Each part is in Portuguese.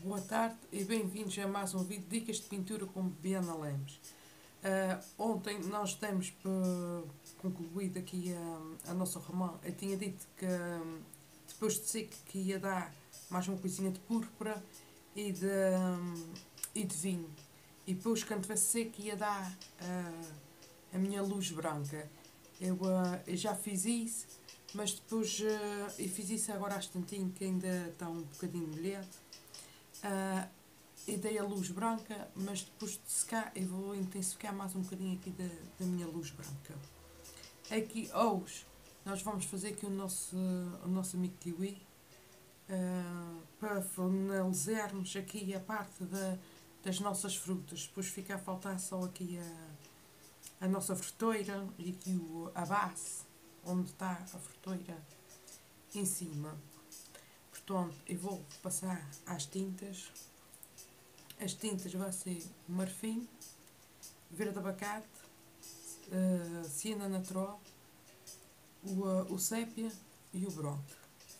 Boa tarde e bem-vindos a mais um vídeo de Dicas de Pintura com Biana Lemos. Ontem nós temos concluído aqui a nossa romã. Eu tinha dito que depois de seco que ia dar mais uma coisinha de púrpura e de vinho. E depois quando tivesse seco ia dar a minha luz branca. Eu já fiz isso, mas depois eu fiz isso agora há instantinho que ainda está um bocadinho molhado. E dei a luz branca, mas depois de secar eu vou intensificar mais um bocadinho aqui da minha luz branca. Aqui hoje nós vamos fazer aqui o nosso amigo kiwi, para finalizarmos aqui a parte das nossas frutas. Depois fica a faltar só aqui a nossa fruteira e aqui a base, onde está a fruteira em cima. Portanto, eu vou passar às tintas. As tintas vai ser marfim, verde abacate, siena natural, o sépia e o bronze.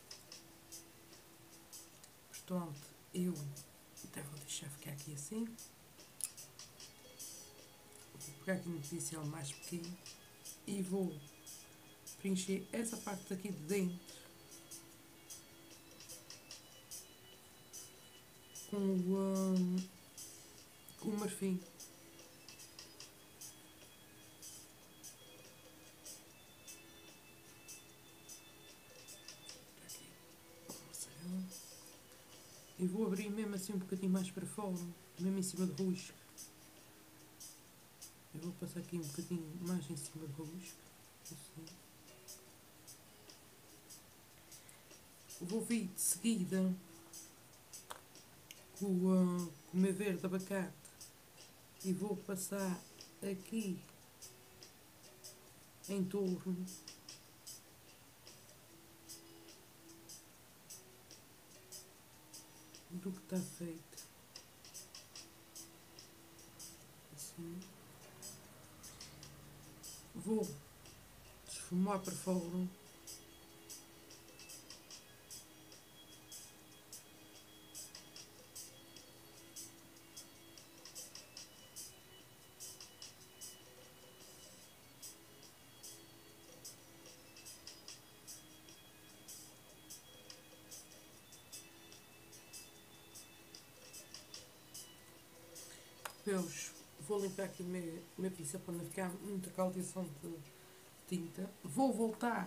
Portanto, eu até vou deixar ficar aqui assim. Vou pegar aqui um pincel mais pequeno e vou preencher essa parte aqui de dentro com o marfim. E vou abrir mesmo assim um bocadinho mais para fora, mesmo em cima do risco. Eu vou passar aqui um bocadinho mais em cima do risco, assim. Vou vir de seguida com o meu verde abacate e vou passar aqui em torno do que está feito. Assim. Vou esfumar para fora. Depois vou limpar aqui o meu pincel para não ficar muita caldeação de tinta. Vou voltar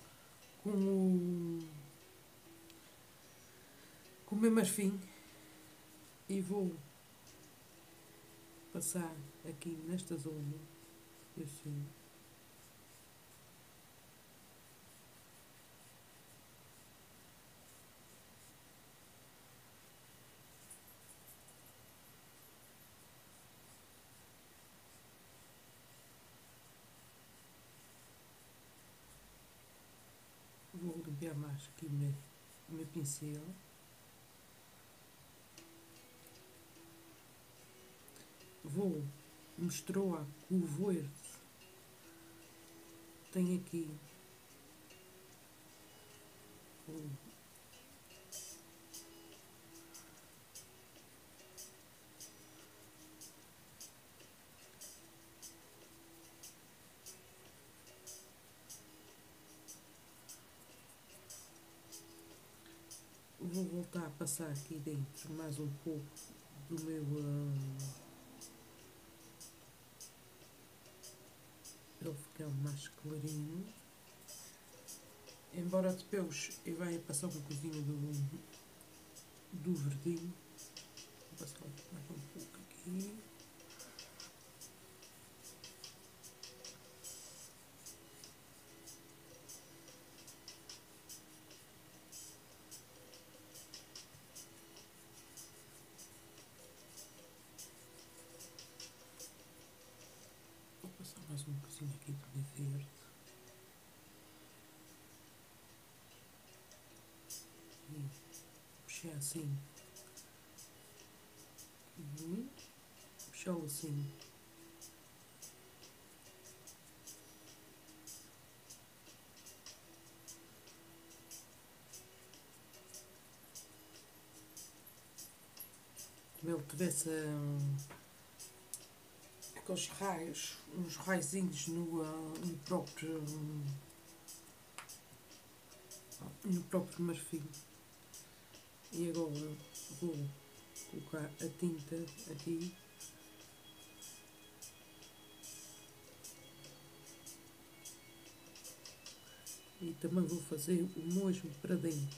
com o meu marfim e vou passar aqui nesta zona, assim. Vou limpar mais aqui o meu pincel. Vou misturar com o verde. Tenho aqui vou voltar a passar aqui dentro mais um pouco do meu ele ficar mais clarinho, embora depois eu venha passar uma coisinha do verdinho. Vou passar mais um pouco aqui. Vou passar mais uma coisinha aqui de verde. E puxar assim. Puxá-lo assim. como ele tivesse aqueles raios, uns raizinhos no próprio marfim. E agora vou colocar a tinta aqui. E também vou fazer o mesmo para dentro.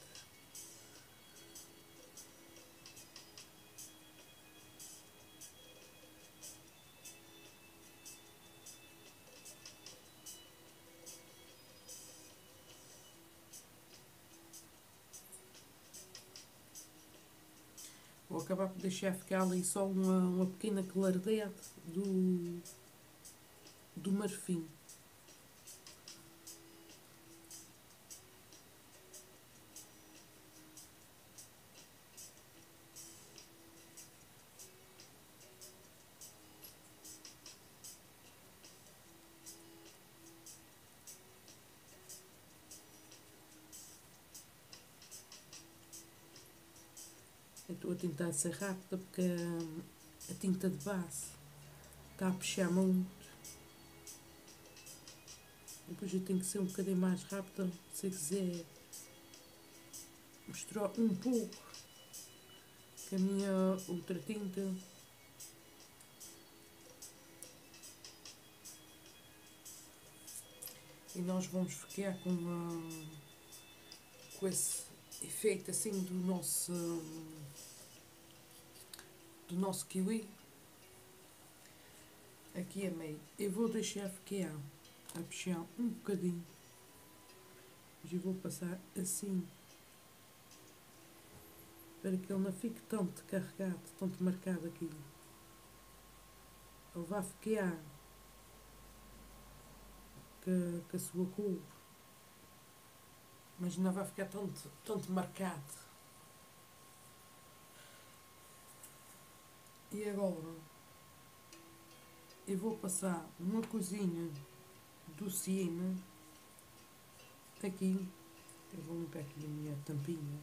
Vou acabar por deixar ficar ali só uma pequena claridade do marfim. Eu estou a tentar ser rápida porque a tinta de base está a puxar muito. Depois eu tenho que ser um bocadinho mais rápida se eu quiser misturar um pouco com a minha outra tinta. E nós vamos ficar com esse efeito assim do nosso kiwi aqui a meio. Eu vou deixar ficar a puxar um bocadinho, mas eu vou passar assim para que ele não fique tanto carregado, tanto marcado aqui. Ele vai ficar com a sua cor, mas não vai ficar tanto marcado. E agora eu vou passar uma coisinha do Siena aqui. Eu vou limpar aqui a minha tampinha.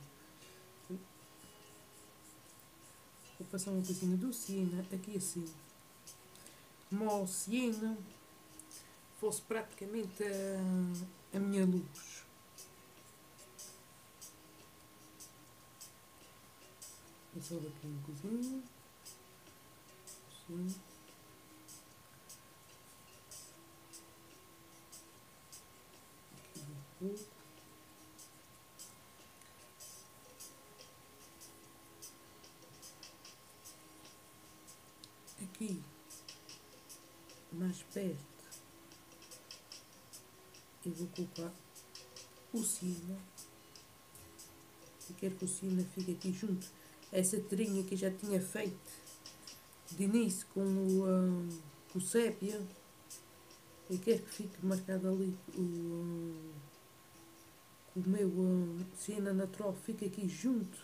Vou passar uma coisinha do Siena aqui assim. Como o Siena fosse praticamente a minha luz. Passar aqui uma coisinha. Assim. Aqui um pouco. Aqui mais perto eu vou colocar o Siena. Eu quero que o Siena fique aqui junto a essa trinha que eu já tinha feito de início com o sépia. Eu quero que fique marcado ali o meu Siena natural, fica aqui junto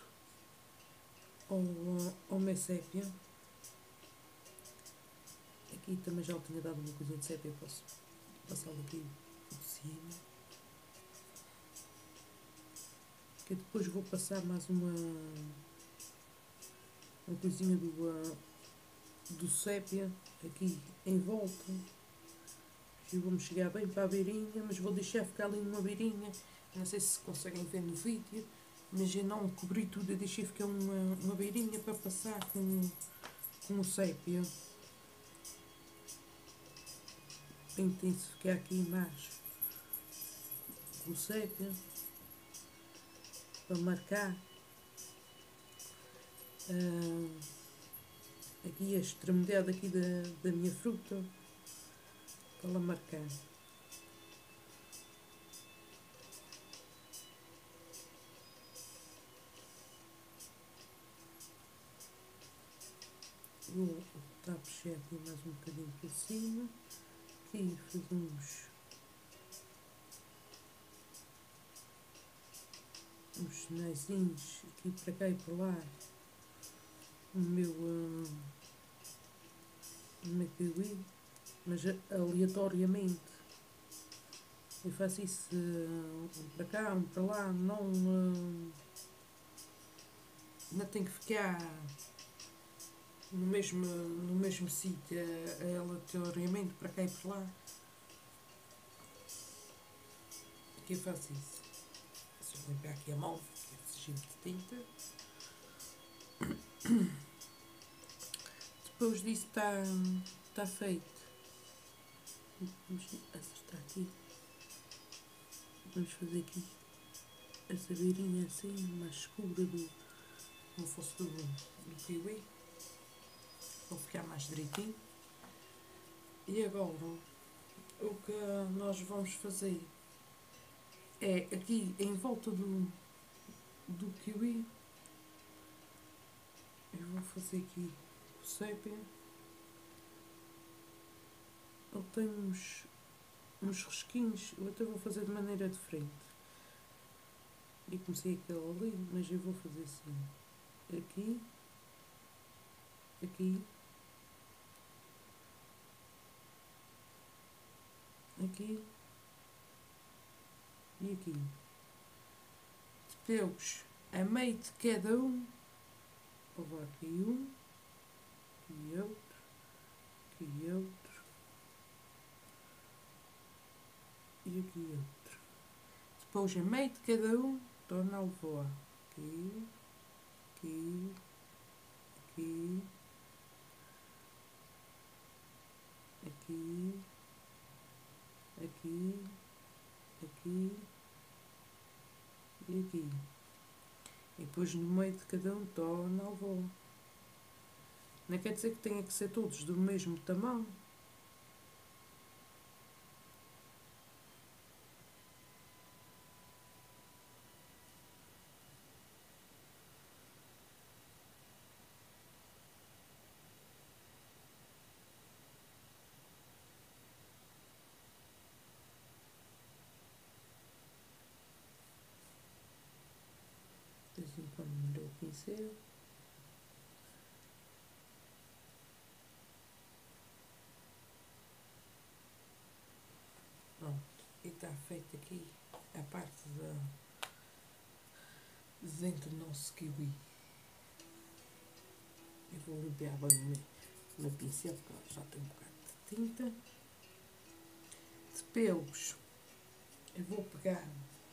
ao meu sépia. Aqui também já tinha dado uma coisinha de sépia, posso passar aqui por cima. Que depois vou passar mais uma coisinha do sépia aqui em volta. Eu vou-me chegar bem para a beirinha, mas vou deixar ficar ali numa beirinha. Não sei se conseguem ver no vídeo, mas eu não cobri tudo, eu deixei ficar uma beirinha para passar com o sépia. Para intensificar aqui mais o sépia, para marcar aqui a extremidade aqui da minha fruta, para ela marcar. Vou puxar aqui mais um bocadinho por cima. Aqui fazemos uns sinaizinhos aqui para cá e para lá no meu kiwi, mas aleatoriamente. Eu faço isso um para cá, um para lá, não tem que ficar no mesmo sítio, aleatoriamente, para cá e para lá. Aqui eu faço isso. Se eu limpar aqui a mão, que é sigilo de tinta. Depois disso está feito. Vamos acertar aqui. Vamos fazer aqui essa beirinha assim, mais escura como fosse do kiwi. Vou ficar mais direitinho. E agora, o que nós vamos fazer é aqui em volta do kiwi. Eu vou fazer aqui o sépia. Ele tem uns risquinhos, eu até vou fazer de maneira diferente. E comecei aquele ali, mas eu vou fazer assim. Aqui, aqui, aqui e aqui. Depois, a meio de cada um, vou levar aqui um, e outro, aqui outro, e aqui outro. Depois, a meio de cada um, torna a levar aqui, aqui, aqui, aqui, aqui, aqui e aqui. E depois no meio de cada um torna a levar. Não quer dizer que tenha que ser todos do mesmo tamanho. De vez em quando melhor o pincel. Pronto. E está feito aqui a parte de dentro do nosso kiwi. Eu vou limpar bem o meu pincel, porque já tem um bocado de tinta. Depois eu vou pegar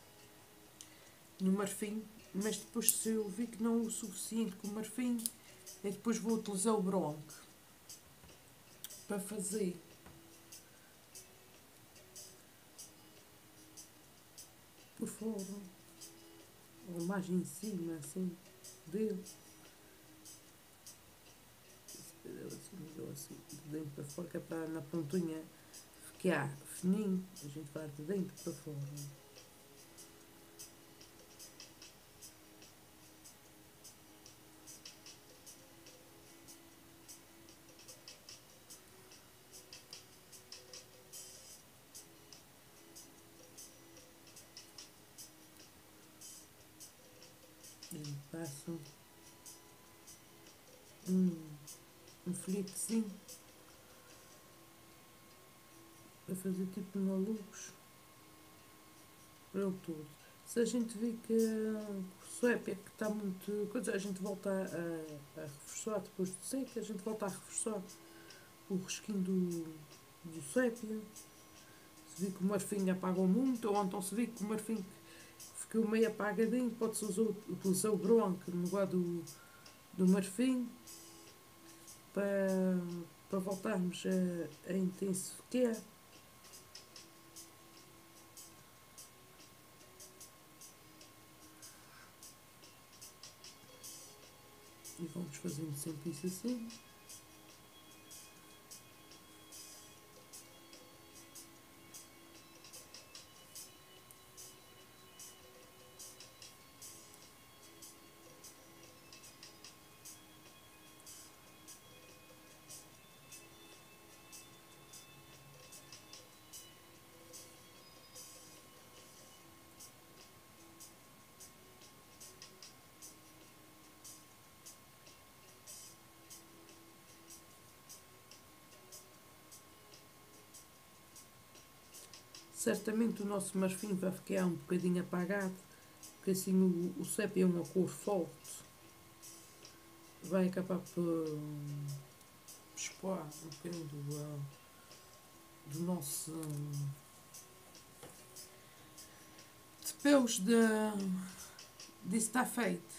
no marfim, mas depois se eu vi que não é o suficiente com o marfim, eu depois vou utilizar o bronze para fazer por fora, ou mais em cima, assim, dele. Assim, de dentro para fora, que é para na pontinha ficar fininho, a gente vai de dentro para fora. E passo um filhotezinho para fazer tipo uma luz para ele todo. Se a gente vê que o sépia que está muito coisa, a gente volta a reforçar depois de seca, a gente volta a reforçar o risquinho do sépia. Se vir que o marfim apagou muito, ou então se vir que o marfim ficou meio apagadinho, pode-se utilizar o bronze no lugar do marfim para voltarmos a intensificar. E vamos fazendo sempre isso assim. Certamente o nosso marfim vai ficar um bocadinho apagado, porque assim o sépia é uma cor forte. vai acabar por expor um bocadinho do nosso depois disso está feito.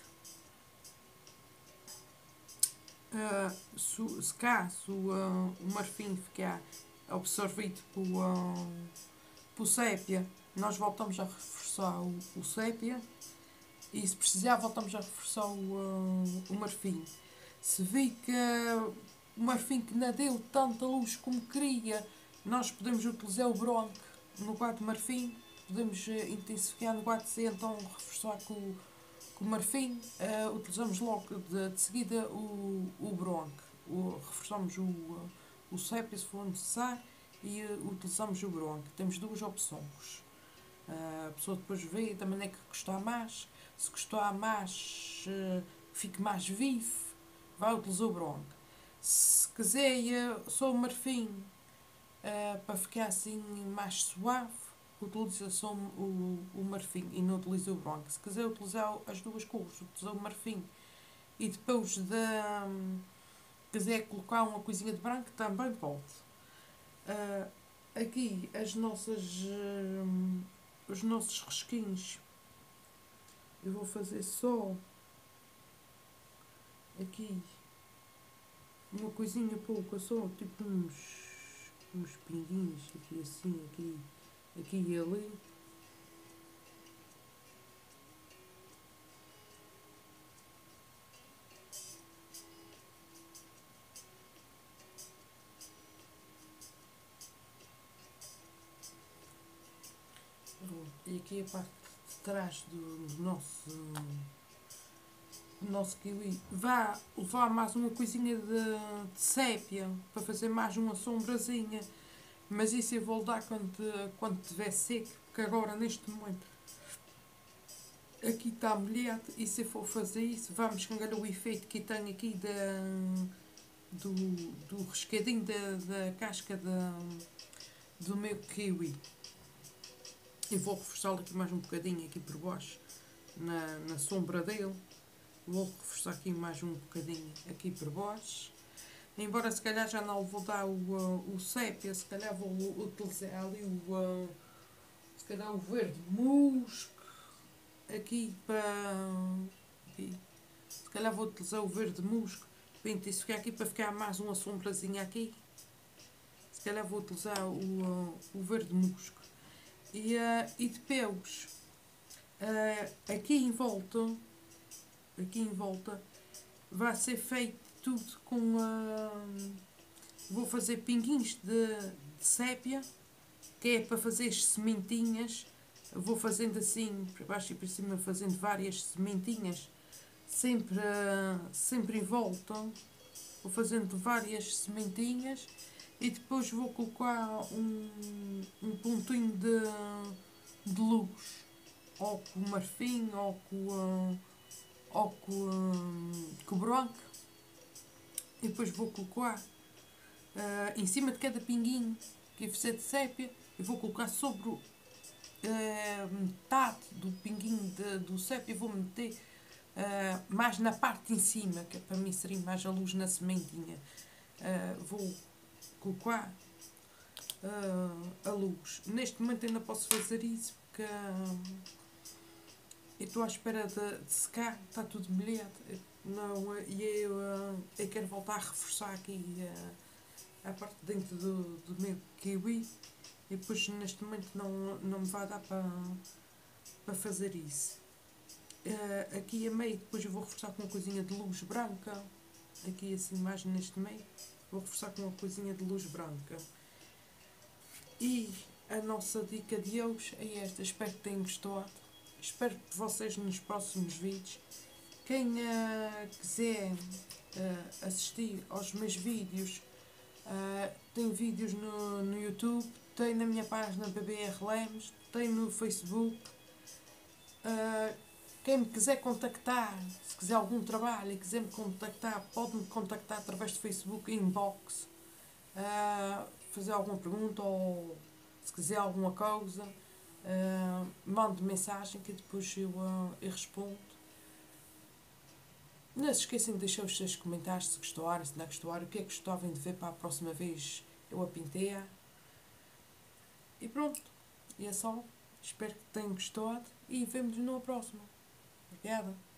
Se caso o marfim ficar absorvido por sépia, nós voltamos a reforçar o sépia e se precisar voltamos a reforçar o marfim. Se vi que o marfim que não deu tanta luz como queria, nós podemos utilizar o bronze no lugar do marfim, podemos intensificar no lugar de ser, então reforçar com o marfim, utilizamos logo de seguida o bronze, reforçamos o sépia se for necessário e utilizamos o bronze. Temos duas opções. A pessoa depois vê da maneira que gostar mais. Se gostar mais, fique mais vivo, vai utilizar o bronze. Se quiser só o marfim para ficar assim mais suave, utiliza só o marfim e não utiliza o bronze. Se quiser utilizar as duas cores, utiliza o marfim e depois quiser colocar uma coisinha de branco, também pode. Aqui os nossos risquinhos, eu vou fazer só aqui uma coisinha pouca, só tipo uns pinguinhos aqui assim, aqui e ali. E aqui a parte de trás do nosso kiwi vai levar mais uma coisinha de sépia para fazer mais uma sombrazinha, mas isso eu vou dar quando estiver seco, porque agora neste momento aqui está molhado e se for fazer isso vamos ganhar o efeito que tem aqui do riscadinho da casca do meu kiwi. E vou reforçá-lo aqui mais um bocadinho aqui por baixo, na sombra dele. Vou reforçar aqui mais um bocadinho aqui por baixo. Embora se calhar já não vou dar o sépia, se calhar vou utilizar ali se calhar o verde musgo aqui para... Aqui. Se calhar vou utilizar o verde musgo para intensificar aqui, para ficar mais uma sombrazinha aqui. Se calhar vou utilizar o verde musgo. E depois, aqui em volta vai ser feito tudo com vou fazer pinguinhos de sépia, que é para fazer as sementinhas. Vou fazendo assim para baixo e para cima, fazendo várias sementinhas sempre em volta. Vou fazendo várias sementinhas e depois vou colocar um pontinho de luz, ou com marfim, ou com branco, e depois vou colocar em cima de cada pinguinho que eu fizer de sépia, eu vou colocar sobre metade do pinguinho do sépia, vou meter mais na parte em cima, que é para mim seria mais a luz na sementinha. Vou colocar a luz. Neste momento ainda posso fazer isso porque eu estou à espera de secar, está tudo molhado. E eu quero voltar a reforçar aqui a parte de dentro do meu kiwi e depois neste momento não me vai dar para fazer isso. Aqui a meio depois eu vou reforçar com uma coisinha de luz branca, aqui assim mais neste meio vou reforçar com uma coisinha de luz branca. E a nossa dica de hoje é esta, espero que tenham gostado, espero que vocês nos próximos vídeos, quem quiser assistir aos meus vídeos, tem vídeos no YouTube, tem na minha página BBR Lemos, tem no Facebook. Quem me quiser contactar, se quiser algum trabalho e quiser me contactar, pode-me contactar através do Facebook, inbox, fazer alguma pergunta ou se quiser alguma coisa, mande mensagem que depois eu respondo. Não se esqueçam de deixar os seus comentários se gostaram, se não gostaram, o que é que gostavam de ver para a próxima vez eu a pinteia. E pronto, e é só. Espero que tenham gostado e vemo-nos numa próxima. Obrigada.